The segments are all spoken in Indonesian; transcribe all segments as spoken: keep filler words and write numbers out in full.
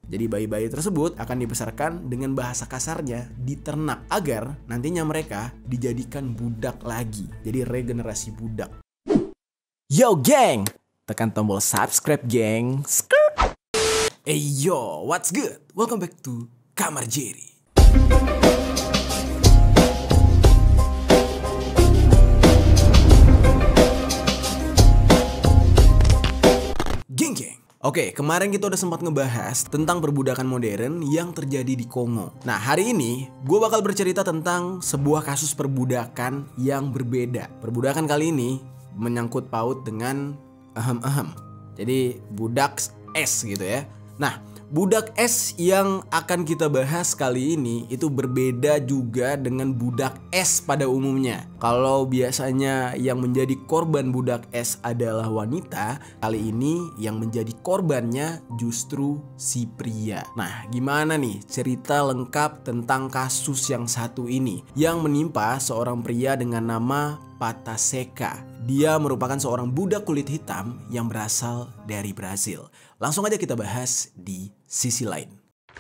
Jadi bayi-bayi tersebut akan dibesarkan dengan bahasa kasarnya diternak agar nantinya mereka dijadikan budak lagi. Jadi regenerasi budak. Yo geng, tekan tombol subscribe geng. Skrrt. Hey yo, what's good? Welcome back to Kamar Jerry. Geng-geng. Oke, kemarin kita udah sempat ngebahas tentang perbudakan modern yang terjadi di Kongo. Nah, hari ini gue bakal bercerita tentang sebuah kasus perbudakan yang berbeda. Perbudakan kali ini menyangkut paut dengan ahem-ahem. Jadi budak es gitu ya. Nah, budak es yang akan kita bahas kali ini itu berbeda juga dengan budak es pada umumnya. Kalau biasanya yang menjadi korban budak es adalah wanita, kali ini yang menjadi korbannya justru si pria. Nah, gimana nih cerita lengkap tentang kasus yang satu ini yang menimpa seorang pria dengan nama Pataseka. Dia merupakan seorang budak kulit hitam yang berasal dari Brazil. Langsung aja kita bahas di sisi lain.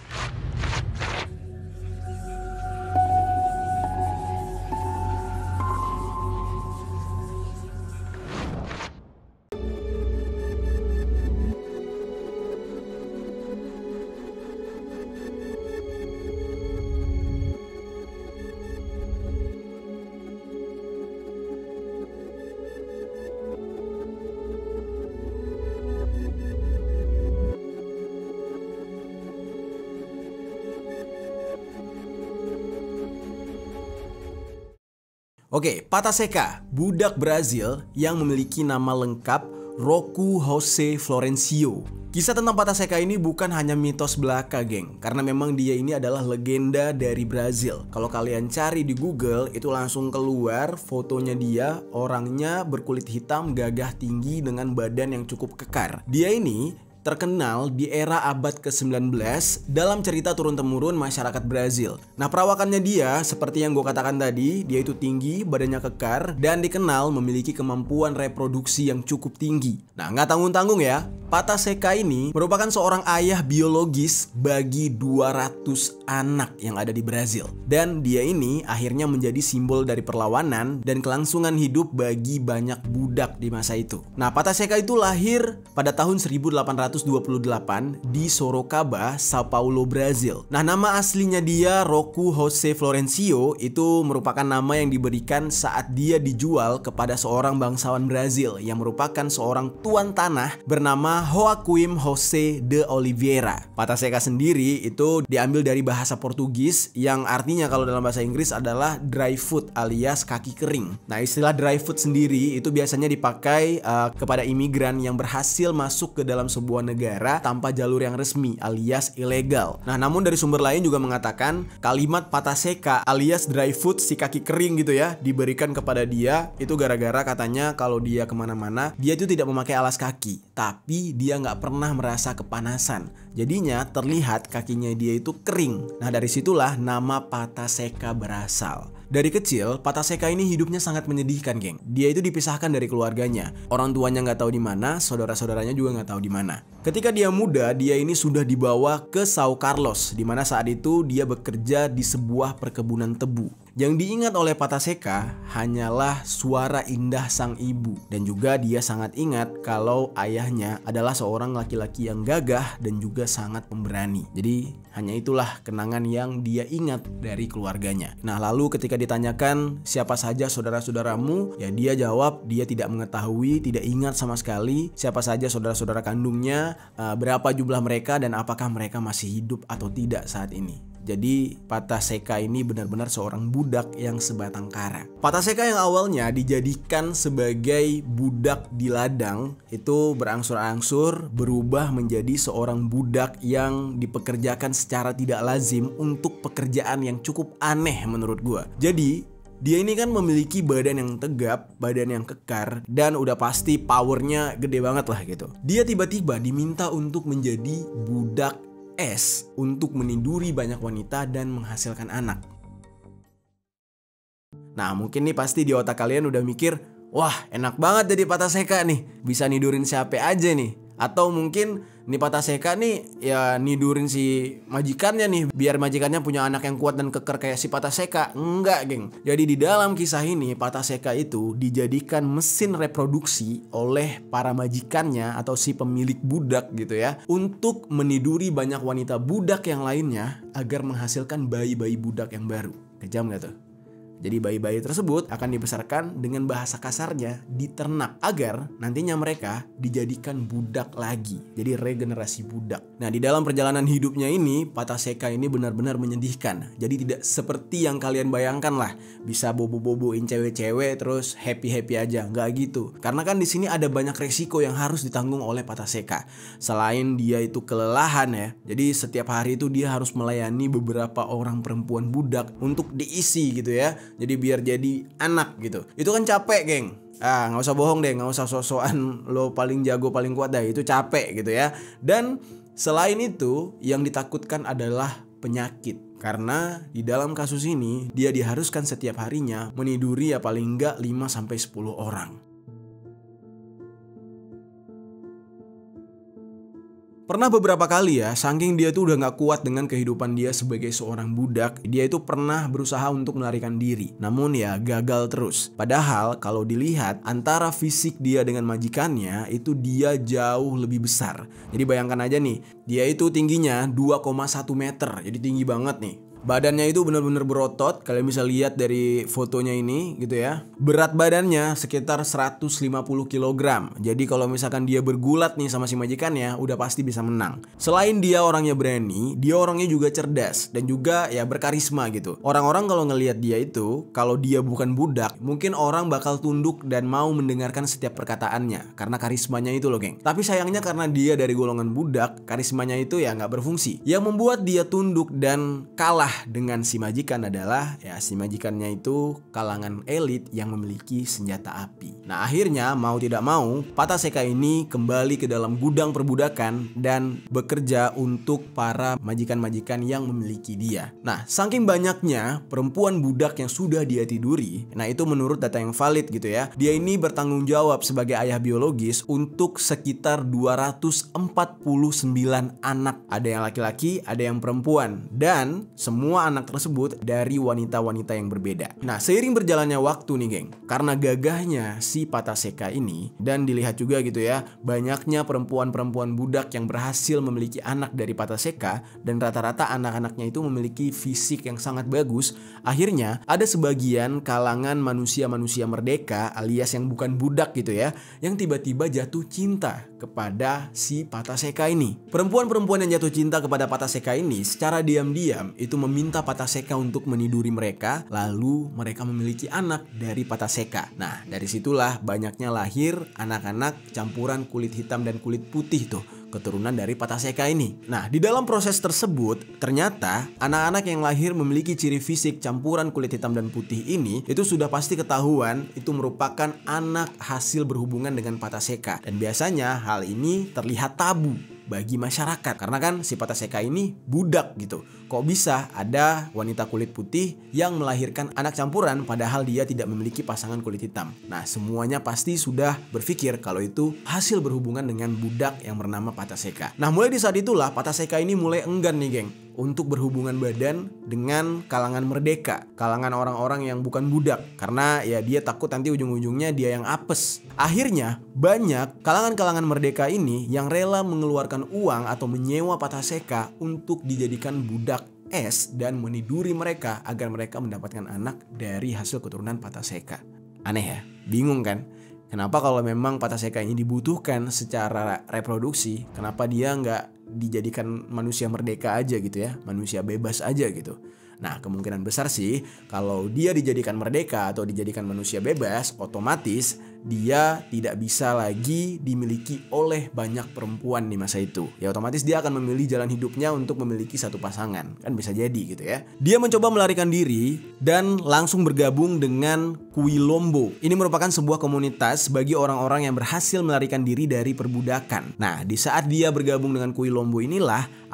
Oke, Pataseka, budak Brazil yang memiliki nama lengkap Roku Jose Florencio. Kisah tentang Pataseka ini bukan hanya mitos belaka, geng, karena memang dia ini adalah legenda dari Brazil. Kalau kalian cari di Google, itu langsung keluar fotonya dia, orangnya berkulit hitam, gagah tinggi dengan badan yang cukup kekar. Dia ini terkenal di era abad ke sembilan belas dalam cerita turun-temurun masyarakat Brazil. Nah, perawakannya dia seperti yang gue katakan tadi, dia itu tinggi, badannya kekar, dan dikenal memiliki kemampuan reproduksi yang cukup tinggi. Nah, nggak tanggung-tanggung ya, Pataseka ini merupakan seorang ayah biologis bagi dua ratus anak yang ada di Brazil. Dan dia ini akhirnya menjadi simbol dari perlawanan dan kelangsungan hidup bagi banyak budak di masa itu. Nah, Pataseka itu lahir pada tahun seribu delapan ratus dua puluh delapan di Sorocaba, Sao Paulo, Brazil. Nah, nama aslinya dia Roku Jose Florencio itu merupakan nama yang diberikan saat dia dijual kepada seorang bangsawan Brazil yang merupakan seorang tuan tanah bernama Joaquim Jose de Oliveira. Pataseka sendiri itu diambil dari bahasa Portugis yang artinya kalau dalam bahasa Inggris adalah dry foot alias kaki kering. Nah, istilah dry foot sendiri itu biasanya dipakai uh, kepada imigran yang berhasil masuk ke dalam sebuah negara tanpa jalur yang resmi alias ilegal. Nah, namun dari sumber lain juga mengatakan kalimat Pataseka alias dry foot, si kaki kering gitu ya, diberikan kepada dia itu gara-gara katanya kalau dia kemana-mana dia itu tidak memakai alas kaki, tapi dia nggak pernah merasa kepanasan. Jadinya terlihat kakinya dia itu kering. Nah, dari situlah nama Pataseka berasal. Dari kecil, Pataseka ini hidupnya sangat menyedihkan, geng. Dia itu dipisahkan dari keluarganya. Orang tuanya nggak tahu di mana, saudara-saudaranya juga nggak tahu di mana. Ketika dia muda, dia ini sudah dibawa ke São Carlos, di mana saat itu dia bekerja di sebuah perkebunan tebu. Yang diingat oleh Pataseka hanyalah suara indah sang ibu. Dan juga dia sangat ingat kalau ayahnya adalah seorang laki-laki yang gagah dan juga sangat pemberani. Jadi hanya itulah kenangan yang dia ingat dari keluarganya. Nah, lalu ketika ditanyakan siapa saja saudara-saudaramu, ya dia jawab dia tidak mengetahui, tidak ingat sama sekali siapa saja saudara-saudara kandungnya, berapa jumlah mereka dan apakah mereka masih hidup atau tidak saat ini. Jadi Pataseka ini benar-benar seorang budak yang sebatang kara. Pataseka yang awalnya dijadikan sebagai budak di ladang itu berangsur-angsur berubah menjadi seorang budak yang dipekerjakan secara tidak lazim untuk pekerjaan yang cukup aneh menurut gua. Jadi dia ini kan memiliki badan yang tegap, badan yang kekar, dan udah pasti powernya gede banget lah gitu. Dia tiba-tiba diminta untuk menjadi budak es untuk meniduri banyak wanita dan menghasilkan anak. Nah, mungkin nih pasti di otak kalian udah mikir, wah enak banget jadi Pataseka nih, bisa nidurin siapa aja nih. Atau mungkin nih Pataseka nih ya nidurin si majikannya nih biar majikannya punya anak yang kuat dan keker kayak si Pataseka. Enggak, geng. Jadi di dalam kisah ini Pataseka itu dijadikan mesin reproduksi oleh para majikannya atau si pemilik budak gitu ya, untuk meniduri banyak wanita budak yang lainnya agar menghasilkan bayi-bayi budak yang baru. Kejam gak tuh? Jadi bayi-bayi tersebut akan dibesarkan dengan bahasa kasarnya diternak agar nantinya mereka dijadikan budak lagi. Jadi regenerasi budak. Nah, di dalam perjalanan hidupnya ini Pataseka ini benar-benar menyedihkan. Jadi tidak seperti yang kalian bayangkan lah, bisa bobo-boboin cewek-cewek terus happy-happy aja. Nggak gitu. Karena kan di sini ada banyak resiko yang harus ditanggung oleh Pataseka. Selain dia itu kelelahan ya. Jadi setiap hari itu dia harus melayani beberapa orang perempuan budak untuk diisi gitu ya. Jadi biar jadi anak gitu. Itu kan capek, geng. Ah, nggak usah bohong deh, nggak usah sok-sokan lo paling jago paling kuat dah. Itu capek gitu ya. Dan selain itu yang ditakutkan adalah penyakit. Karena di dalam kasus ini dia diharuskan setiap harinya meniduri ya paling enggak lima sampai sepuluh orang. Pernah beberapa kali ya, saking dia tuh udah gak kuat dengan kehidupan dia sebagai seorang budak, dia itu pernah berusaha untuk melarikan diri. Namun ya gagal terus. Padahal kalau dilihat antara fisik dia dengan majikannya, itu dia jauh lebih besar. Jadi bayangkan aja nih, dia itu tingginya dua koma satu meter, jadi tinggi banget nih. Badannya itu benar-benar berotot, kalian bisa lihat dari fotonya ini gitu ya. Berat badannya sekitar seratus lima puluh kilogram. Jadi kalau misalkan dia bergulat nih sama si majikannya, udah pasti bisa menang. Selain dia orangnya berani, dia orangnya juga cerdas dan juga ya berkarisma gitu. Orang-orang kalau ngelihat dia itu, kalau dia bukan budak, mungkin orang bakal tunduk dan mau mendengarkan setiap perkataannya karena karismanya itu loh, geng. Tapi sayangnya karena dia dari golongan budak, karismanya itu ya nggak berfungsi. Yang membuat dia tunduk dan kalah dengan si majikan adalah ya si majikannya itu kalangan elit yang memiliki senjata api. Nah, akhirnya mau tidak mau Pataseka ini kembali ke dalam gudang perbudakan dan bekerja untuk para majikan-majikan yang memiliki dia. Nah, saking banyaknya perempuan budak yang sudah dia tiduri, nah itu menurut data yang valid gitu ya, dia ini bertanggung jawab sebagai ayah biologis untuk sekitar dua ratus empat puluh sembilan anak. Ada yang laki-laki, ada yang perempuan, dan semua Semua anak tersebut dari wanita-wanita yang berbeda. Nah, seiring berjalannya waktu nih, geng, karena gagahnya si Pataseka ini, dan dilihat juga gitu ya, banyaknya perempuan-perempuan budak yang berhasil memiliki anak dari Pataseka, dan rata-rata anak-anaknya itu memiliki fisik yang sangat bagus. Akhirnya ada sebagian kalangan manusia-manusia merdeka alias yang bukan budak gitu ya, yang tiba-tiba jatuh cinta kepada si Pataseka ini. Perempuan-perempuan yang jatuh cinta kepada Pataseka ini secara diam-diam itu meminta Pataseka untuk meniduri mereka, lalu mereka memiliki anak dari Pataseka. Nah, dari situlah banyaknya lahir anak-anak campuran kulit hitam dan kulit putih tuh, keturunan dari Pataseka ini. Nah, di dalam proses tersebut ternyata anak-anak yang lahir memiliki ciri fisik campuran kulit hitam dan putih ini itu sudah pasti ketahuan itu merupakan anak hasil berhubungan dengan Pataseka. Dan biasanya hal ini terlihat tabu bagi masyarakat karena kan si Pataseka ini budak gitu. Kok bisa ada wanita kulit putih yang melahirkan anak campuran padahal dia tidak memiliki pasangan kulit hitam? Nah, semuanya pasti sudah berpikir kalau itu hasil berhubungan dengan budak yang bernama Pataseka. Nah, mulai di saat itulah Pataseka ini mulai enggan nih, geng, untuk berhubungan badan dengan kalangan merdeka, kalangan orang-orang yang bukan budak, karena ya dia takut nanti ujung-ujungnya dia yang apes. Akhirnya banyak kalangan-kalangan merdeka ini yang rela mengeluarkan uang atau menyewa Pataseka untuk dijadikan budak es dan meniduri mereka agar mereka mendapatkan anak dari hasil keturunan Pataseka. Aneh ya? Bingung kan? Kenapa kalau memang Pataseka ini dibutuhkan secara reproduksi, kenapa dia nggak dijadikan manusia merdeka aja gitu ya, manusia bebas aja gitu? Nah, kemungkinan besar sih kalau dia dijadikan merdeka atau dijadikan manusia bebas, otomatis dia tidak bisa lagi dimiliki oleh banyak perempuan di masa itu. Ya otomatis dia akan memilih jalan hidupnya untuk memiliki satu pasangan. Kan bisa jadi gitu ya. Dia mencoba melarikan diri dan langsung bergabung dengan Quilombo. Ini merupakan sebuah komunitas bagi orang-orang yang berhasil melarikan diri dari perbudakan. Nah, di saat dia bergabung dengan Quilombo inilah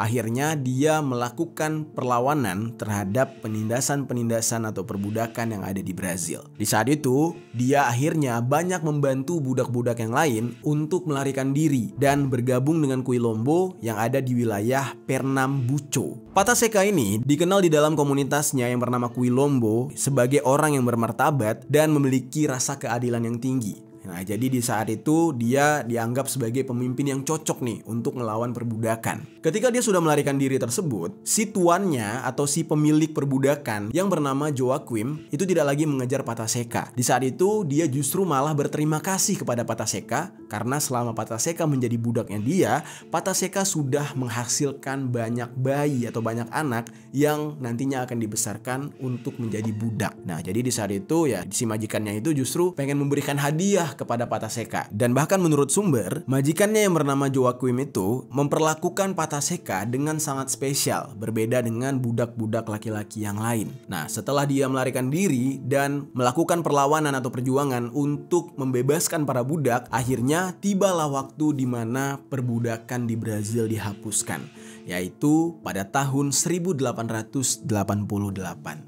akhirnya dia melakukan perlawanan terhadap penindasan-penindasan atau perbudakan yang ada di Brazil. Di saat itu, dia akhirnya banyak membantu budak-budak yang lain untuk melarikan diri dan bergabung dengan Quilombo yang ada di wilayah Pernambuco. Pataseca ini dikenal di dalam komunitasnya yang bernama Quilombo sebagai orang yang bermartabat dan memiliki rasa keadilan yang tinggi. Nah, jadi di saat itu dia dianggap sebagai pemimpin yang cocok nih untuk melawan perbudakan. Ketika dia sudah melarikan diri tersebut, si tuannya atau si pemilik perbudakan yang bernama Joaquim itu tidak lagi mengejar Pataseca. Di saat itu dia justru malah berterima kasih kepada Pataseca karena selama Pataseca menjadi budaknya dia, Pataseca sudah menghasilkan banyak bayi atau banyak anak yang nantinya akan dibesarkan untuk menjadi budak. Nah, jadi di saat itu ya si majikannya itu justru pengen memberikan hadiah kepada Pataseca. Dan bahkan menurut sumber, majikannya yang bernama Joaquim itu memperlakukan Pataseca dengan sangat spesial, berbeda dengan budak-budak laki-laki yang lain. Nah, setelah dia melarikan diri dan melakukan perlawanan atau perjuangan untuk membebaskan para budak, akhirnya tibalah waktu di mana perbudakan di Brazil dihapuskan, yaitu pada tahun seribu delapan ratus delapan puluh delapan.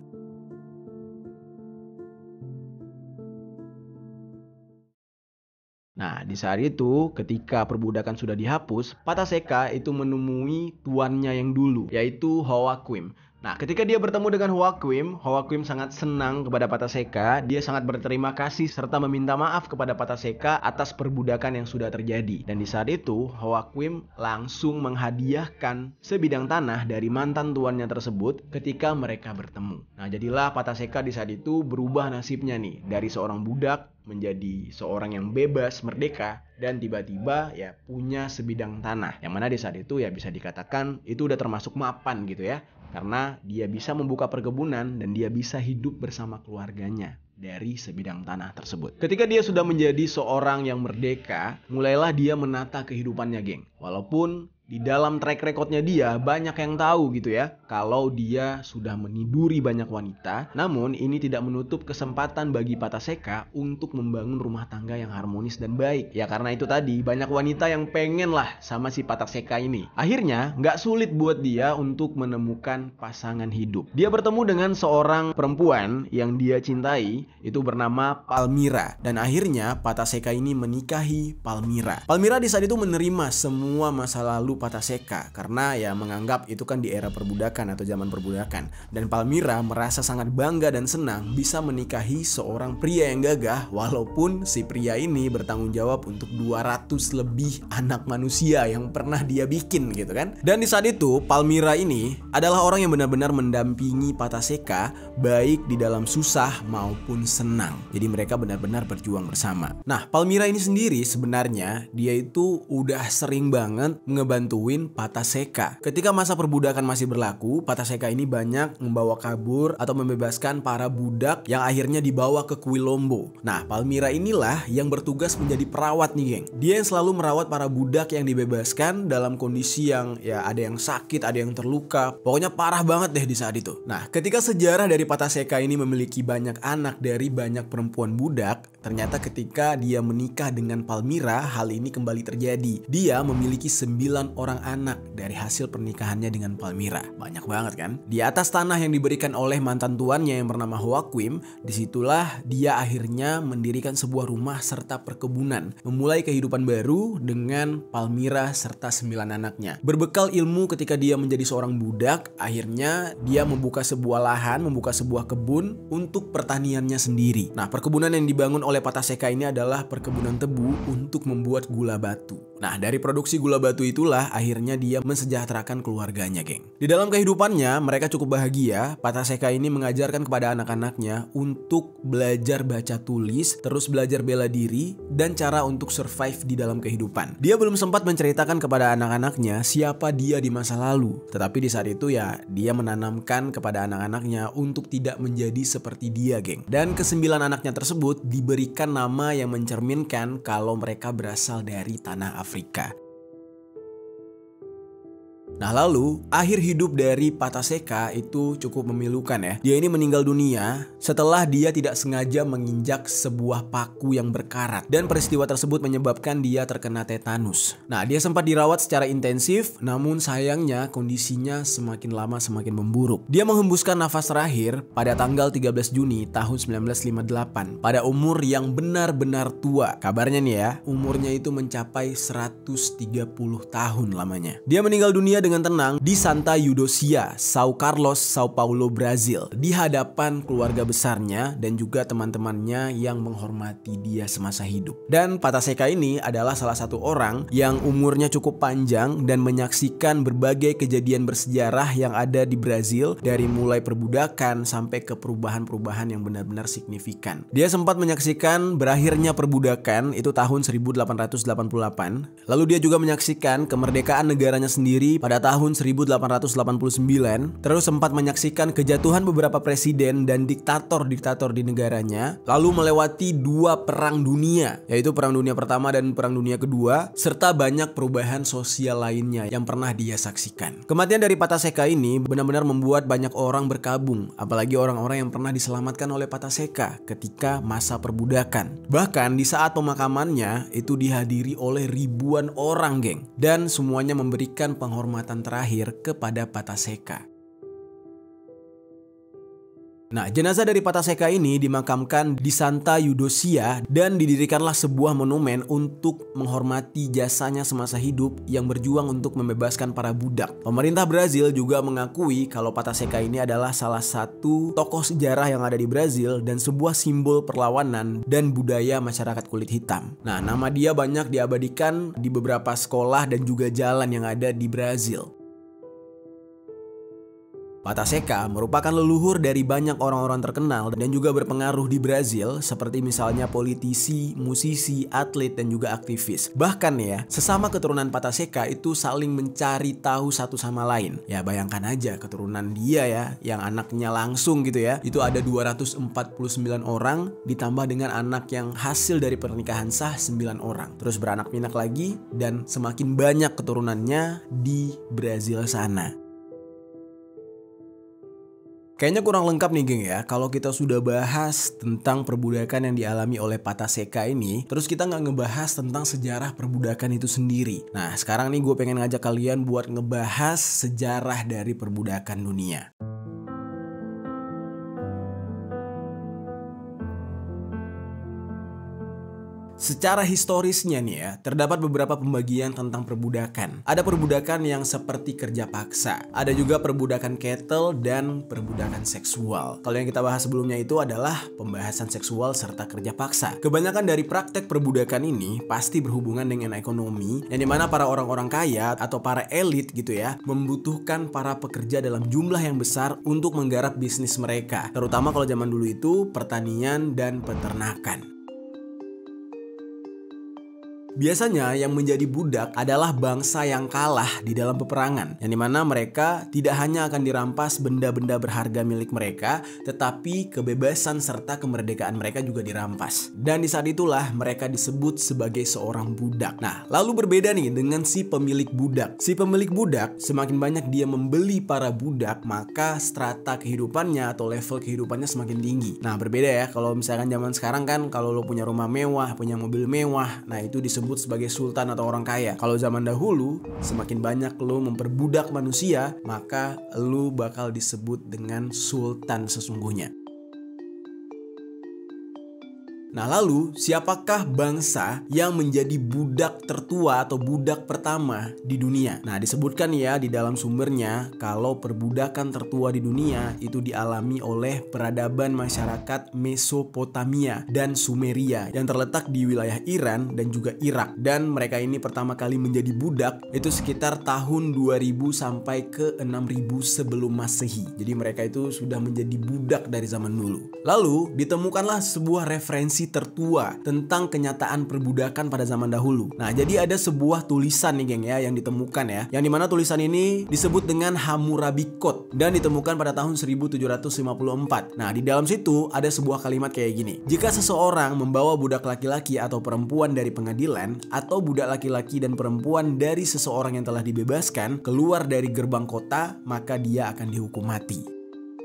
Nah, di saat itu ketika perbudakan sudah dihapus, Pataseca itu menemui tuannya yang dulu, yaitu Joaquim. Nah, ketika dia bertemu dengan Joaquim, Joaquim sangat senang kepada Pataseca. Dia sangat berterima kasih serta meminta maaf kepada Pataseca atas perbudakan yang sudah terjadi. Dan di saat itu, Joaquim langsung menghadiahkan sebidang tanah dari mantan tuannya tersebut ketika mereka bertemu. Nah, jadilah Pataseca di saat itu berubah nasibnya nih, dari seorang budak menjadi seorang yang bebas, merdeka, dan tiba-tiba ya punya sebidang tanah. Yang mana di saat itu ya bisa dikatakan itu udah termasuk mapan gitu ya. Karena dia bisa membuka perkebunan dan dia bisa hidup bersama keluarganya dari sebidang tanah tersebut. Ketika dia sudah menjadi seorang yang merdeka, mulailah dia menata kehidupannya, geng. Walaupun di dalam track recordnya dia banyak yang tahu gitu ya kalau dia sudah meniduri banyak wanita, namun ini tidak menutup kesempatan bagi Pataseca untuk membangun rumah tangga yang harmonis dan baik. Ya karena itu tadi banyak wanita yang pengen lah sama si Pataseca ini. Akhirnya nggak sulit buat dia untuk menemukan pasangan hidup. Dia bertemu dengan seorang perempuan yang dia cintai, itu bernama Palmira, dan akhirnya Pataseca ini menikahi Palmira. Palmira di saat itu menerima semua masa lalu Pataseca karena ya menganggap itu kan di era perbudakan atau zaman perbudakan, dan Palmira merasa sangat bangga dan senang bisa menikahi seorang pria yang gagah walaupun si pria ini bertanggung jawab untuk dua ratus lebih anak manusia yang pernah dia bikin gitu kan. Dan di saat itu Palmira ini adalah orang yang benar-benar mendampingi Pataseca baik di dalam susah maupun senang. Jadi mereka benar-benar berjuang bersama. Nah, Palmira ini sendiri sebenarnya dia itu udah sering banget ngebantuin Pataseca. Ketika masa perbudakan masih berlaku, Pataseca ini banyak membawa kabur atau membebaskan para budak yang akhirnya dibawa ke Quilombo. Nah, Palmira inilah yang bertugas menjadi perawat nih, geng. Dia yang selalu merawat para budak yang dibebaskan dalam kondisi yang ya ada yang sakit, ada yang terluka. Pokoknya parah banget deh di saat itu. Nah, ketika sejarah dari Pataseca ini memiliki banyak anak dari banyak perempuan budak, ternyata ketika dia menikah dengan Palmira, hal ini kembali terjadi. Dia memiliki sembilan orang anak dari hasil pernikahannya dengan Palmira. Banyak banget kan? Di atas tanah yang diberikan oleh mantan tuannya yang bernama Joaquim, disitulah dia akhirnya mendirikan sebuah rumah serta perkebunan, memulai kehidupan baru dengan Palmira serta sembilan anaknya. Berbekal ilmu ketika dia menjadi seorang budak, akhirnya dia membuka sebuah lahan, membuka sebuah kebun untuk pertaniannya sendiri. Nah, perkebunan yang dibangun oleh Pataseca ini adalah perkebunan tebu untuk membuat gula batu. Nah, dari produksi gula batu itulah akhirnya dia mensejahterakan keluarganya, geng. Di dalam kehidupannya mereka cukup bahagia. Pataseca ini mengajarkan kepada anak-anaknya untuk belajar baca tulis, terus belajar bela diri, dan cara untuk survive di dalam kehidupan. Dia belum sempat menceritakan kepada anak-anaknya siapa dia di masa lalu. Tetapi di saat itu ya dia menanamkan kepada anak-anaknya untuk tidak menjadi seperti dia, geng. Dan kesembilan anaknya tersebut diberikan nama yang mencerminkan kalau mereka berasal dari tanah Afrika. Nah lalu, akhir hidup dari Pataseka itu cukup memilukan ya. Dia ini meninggal dunia setelah dia tidak sengaja menginjak sebuah paku yang berkarat. Dan peristiwa tersebut menyebabkan dia terkena tetanus. Nah dia sempat dirawat secara intensif, namun sayangnya kondisinya semakin lama semakin memburuk. Dia menghembuskan nafas terakhir pada tanggal tiga belas Juni tahun sembilan belas lima puluh delapan pada umur yang benar-benar tua. Kabarnya nih ya, umurnya itu mencapai seratus tiga puluh tahun lamanya. Dia meninggal dunia dengan tenang di Santa Eudócia, São Carlos, São Paulo, Brazil, di hadapan keluarga besarnya dan juga teman-temannya yang menghormati dia semasa hidup. Dan Pataseka ini adalah salah satu orang yang umurnya cukup panjang dan menyaksikan berbagai kejadian bersejarah yang ada di Brazil, dari mulai perbudakan sampai ke perubahan-perubahan yang benar-benar signifikan. Dia sempat menyaksikan berakhirnya perbudakan itu tahun seribu delapan ratus delapan puluh delapan. Lalu dia juga menyaksikan kemerdekaan negaranya sendiri pada tahun seribu delapan ratus delapan puluh sembilan, terus sempat menyaksikan kejatuhan beberapa presiden dan diktator-diktator di negaranya, lalu melewati dua perang dunia, yaitu Perang Dunia Pertama dan Perang Dunia Kedua, serta banyak perubahan sosial lainnya yang pernah dia saksikan. Kematian dari Pataseka ini benar-benar membuat banyak orang berkabung, apalagi orang-orang yang pernah diselamatkan oleh Pataseka ketika masa perbudakan. Bahkan di saat pemakamannya itu dihadiri oleh ribuan orang, geng, dan semuanya memberikan penghormatan terakhir kepada Pataseka. Nah, jenazah dari Pataseka ini dimakamkan di Santa Eudócia dan didirikanlah sebuah monumen untuk menghormati jasanya semasa hidup yang berjuang untuk membebaskan para budak. Pemerintah Brazil juga mengakui kalau Pataseka ini adalah salah satu tokoh sejarah yang ada di Brazil dan sebuah simbol perlawanan dan budaya masyarakat kulit hitam. Nah, nama dia banyak diabadikan di beberapa sekolah dan juga jalan yang ada di Brazil. Pataseka merupakan leluhur dari banyak orang-orang terkenal dan juga berpengaruh di Brazil, seperti misalnya politisi, musisi, atlet, dan juga aktivis. Bahkan ya, sesama keturunan Pataseka itu saling mencari tahu satu sama lain. Ya bayangkan aja keturunan dia ya, yang anaknya langsung gitu ya, itu ada dua ratus empat puluh sembilan orang, ditambah dengan anak yang hasil dari pernikahan sah sembilan orang. Terus beranak pinak lagi, dan semakin banyak keturunannya di Brazil sana. Kayaknya kurang lengkap nih geng ya, kalau kita sudah bahas tentang perbudakan yang dialami oleh Pataseka ini, terus kita nggak ngebahas tentang sejarah perbudakan itu sendiri. Nah sekarang nih gue pengen ngajak kalian buat ngebahas sejarah dari perbudakan dunia. Secara historisnya nih ya, terdapat beberapa pembagian tentang perbudakan. Ada perbudakan yang seperti kerja paksa, ada juga perbudakan chattel dan perbudakan seksual. Kalau yang kita bahas sebelumnya itu adalah pembahasan seksual serta kerja paksa. Kebanyakan dari praktek perbudakan ini pasti berhubungan dengan ekonomi, yang dimana para orang-orang kaya atau para elit gitu ya, membutuhkan para pekerja dalam jumlah yang besar untuk menggarap bisnis mereka. Terutama kalau zaman dulu itu pertanian dan peternakan. Biasanya yang menjadi budak adalah bangsa yang kalah di dalam peperangan, yang dimana mereka tidak hanya akan dirampas benda-benda berharga milik mereka, tetapi kebebasan serta kemerdekaan mereka juga dirampas. Dan di saat itulah mereka disebut sebagai seorang budak. Nah, lalu berbeda nih dengan si pemilik budak. Si pemilik budak, semakin banyak dia membeli para budak, maka strata kehidupannya atau level kehidupannya semakin tinggi. Nah, berbeda ya, kalau misalkan zaman sekarang kan, kalau lo punya rumah mewah, punya mobil mewah, nah itu disebut disebut sebagai sultan atau orang kaya. Kalau zaman dahulu, semakin banyak lo memperbudak manusia, maka lo bakal disebut dengan sultan sesungguhnya. Nah lalu, siapakah bangsa yang menjadi budak tertua atau budak pertama di dunia? Nah disebutkan ya di dalam sumbernya kalau perbudakan tertua di dunia itu dialami oleh peradaban masyarakat Mesopotamia dan Sumeria yang terletak di wilayah Iran dan juga Irak. Dan mereka ini pertama kali menjadi budak itu sekitar tahun dua ribu sampai ke enam ribu sebelum Masehi. Jadi mereka itu sudah menjadi budak dari zaman dulu. Lalu ditemukanlah sebuah referensi versi tertua tentang kenyataan perbudakan pada zaman dahulu. Nah, jadi ada sebuah tulisan nih geng ya yang ditemukan ya, yang dimana tulisan ini disebut dengan Hammurabi Code dan ditemukan pada tahun seribu tujuh ratus lima puluh empat. Nah, di dalam situ ada sebuah kalimat kayak gini: jika seseorang membawa budak laki-laki atau perempuan dari pengadilan atau budak laki-laki dan perempuan dari seseorang yang telah dibebaskan keluar dari gerbang kota, maka dia akan dihukum mati.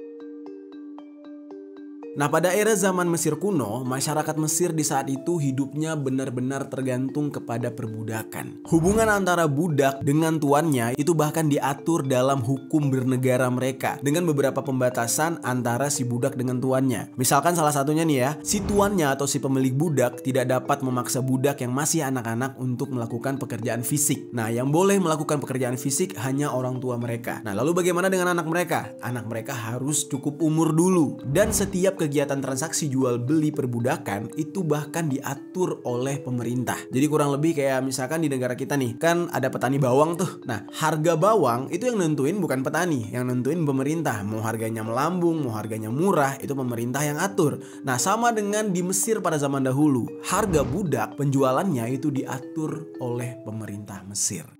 Nah, pada era zaman Mesir kuno, masyarakat Mesir di saat itu hidupnya benar-benar tergantung kepada perbudakan. Hubungan antara budak dengan tuannya itu bahkan diatur dalam hukum bernegara mereka dengan beberapa pembatasan antara si budak dengan tuannya. Misalkan salah satunya nih ya, si tuannya atau si pemilik budak tidak dapat memaksa budak yang masih anak-anak untuk melakukan pekerjaan fisik. Nah, yang boleh melakukan pekerjaan fisik hanya orang tua mereka. Nah, lalu bagaimana dengan anak mereka? Anak mereka harus cukup umur dulu, dan setiap kegiatan transaksi jual beli perbudakan itu bahkan diatur oleh pemerintah. Jadi kurang lebih kayak misalkan di negara kita nih, kan ada petani bawang tuh. Nah, harga bawang itu yang nentuin bukan petani, yang nentuin pemerintah. Mau harganya melambung, mau harganya murah, itu pemerintah yang atur. Nah, sama dengan di Mesir pada zaman dahulu, harga budak penjualannya itu diatur oleh pemerintah Mesir.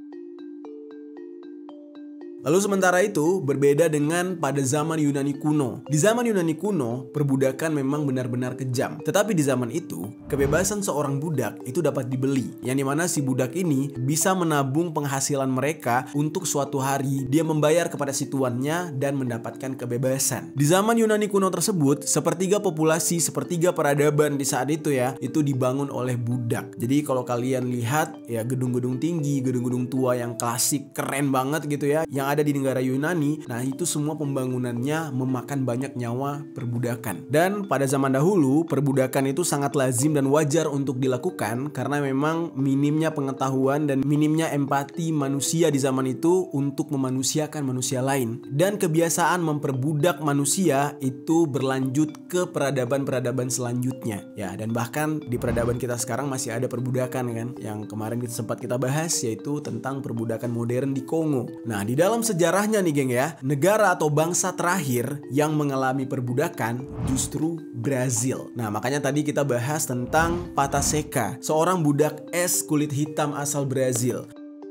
Lalu sementara itu berbeda dengan pada zaman Yunani kuno. Di zaman Yunani kuno, perbudakan memang benar-benar kejam. Tetapi di zaman itu, kebebasan seorang budak itu dapat dibeli. Yang dimana si budak ini bisa menabung penghasilan mereka untuk suatu hari dia membayar kepada si tuannya dan mendapatkan kebebasan. Di zaman Yunani kuno tersebut, sepertiga populasi, sepertiga peradaban di saat itu ya, itu dibangun oleh budak. Jadi kalau kalian lihat ya gedung-gedung tinggi, gedung-gedung tua yang klasik, keren banget gitu ya, yang ada di negara Yunani, nah itu semua pembangunannya memakan banyak nyawa perbudakan. Dan pada zaman dahulu, perbudakan itu sangat lazim dan wajar untuk dilakukan karena memang minimnya pengetahuan dan minimnya empati manusia di zaman itu untuk memanusiakan manusia lain. Dan kebiasaan memperbudak manusia itu berlanjut ke peradaban-peradaban selanjutnya. Ya, dan bahkan di peradaban kita sekarang masih ada perbudakan kan, yang kemarin sempat kita bahas, yaitu tentang perbudakan modern di Kongo. Nah, di dalam sejarahnya nih geng ya, negara atau bangsa terakhir yang mengalami perbudakan justru Brazil. Nah, makanya tadi kita bahas tentang Pataseca, seorang budak es kulit hitam asal Brazil.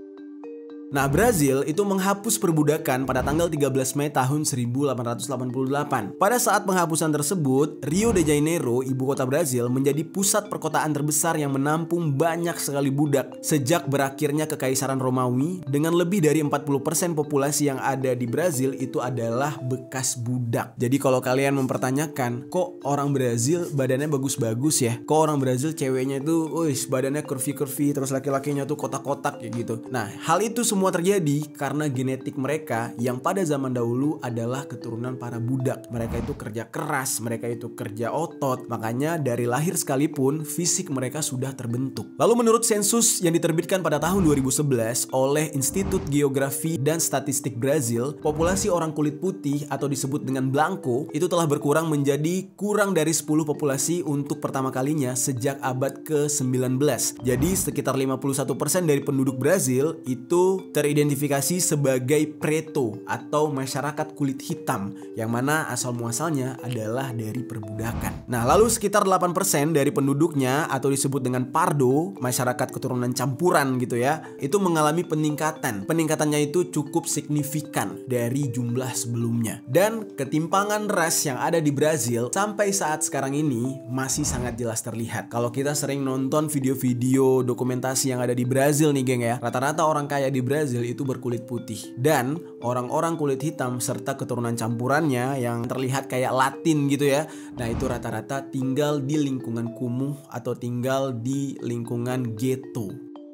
Nah, Brazil itu menghapus perbudakan pada tanggal tiga belas Mei tahun seribu delapan ratus delapan puluh delapan. Pada saat penghapusan tersebut, Rio de Janeiro, ibu kota Brazil, menjadi pusat perkotaan terbesar yang menampung banyak sekali budak sejak berakhirnya Kekaisaran Romawi, dengan lebih dari empat puluh persen populasi yang ada di Brazil itu adalah bekas budak. Jadi kalau kalian mempertanyakan, kok orang Brazil badannya bagus-bagus ya? Kok orang Brazil ceweknya itu, wih, badannya curvy-curvy, terus laki-lakinya tuh kotak-kotak kayak gitu. Nah, hal itu semua terjadi karena genetik mereka yang pada zaman dahulu adalah keturunan para budak. Mereka itu kerja keras, mereka itu kerja otot. Makanya dari lahir sekalipun fisik mereka sudah terbentuk. Lalu menurut sensus yang diterbitkan pada tahun dua ribu sebelas oleh Institut Geografi dan Statistik Brazil, populasi orang kulit putih atau disebut dengan blanco itu telah berkurang menjadi kurang dari sepuluh populasi untuk pertama kalinya sejak abad ke sembilan belas. Jadi sekitar lima puluh satu persen dari penduduk Brazil itu teridentifikasi sebagai preto atau masyarakat kulit hitam, yang mana asal muasalnya adalah dari perbudakan. Nah, lalu sekitar delapan persen dari penduduknya atau disebut dengan pardo, masyarakat keturunan campuran gitu ya, itu mengalami peningkatan. Peningkatannya itu cukup signifikan dari jumlah sebelumnya. Dan ketimpangan ras yang ada di Brazil sampai saat sekarang ini masih sangat jelas terlihat. Kalau kita sering nonton video-video dokumentasi yang ada di Brazil nih geng ya, rata-rata orang kaya di Brazil itu berkulit putih, dan orang-orang kulit hitam serta keturunan campurannya yang terlihat kayak Latin gitu ya, nah itu rata-rata tinggal di lingkungan kumuh atau tinggal di lingkungan ghetto.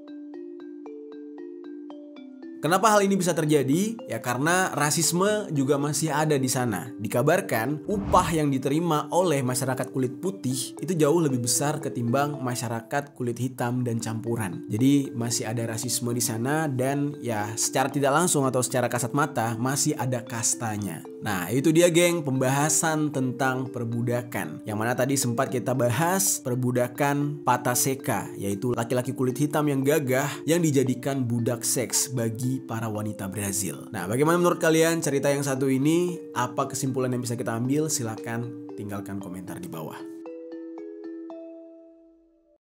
Kenapa hal ini bisa terjadi? Ya karena rasisme juga masih ada di sana. Dikabarkan upah yang diterima oleh masyarakat kulit putih itu jauh lebih besar ketimbang masyarakat kulit hitam dan campuran. Jadi masih ada rasisme di sana, dan ya secara tidak langsung atau secara kasat mata masih ada kastanya. Nah, itu dia geng pembahasan tentang perbudakan. Yang mana tadi sempat kita bahas perbudakan Pataseca, yaitu laki-laki kulit hitam yang gagah yang dijadikan budak seks bagi para wanita Brazil. Nah, bagaimana menurut kalian cerita yang satu ini? Apa kesimpulan yang bisa kita ambil? Silakan tinggalkan komentar di bawah.